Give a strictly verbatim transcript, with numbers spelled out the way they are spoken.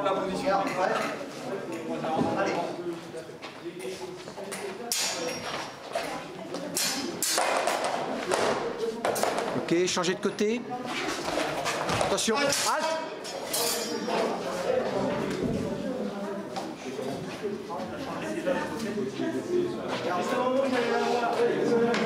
prendre la position. Allez. Ok, changer de côté. Attention, halte. Alors, c'est le moment où j'allais la voir.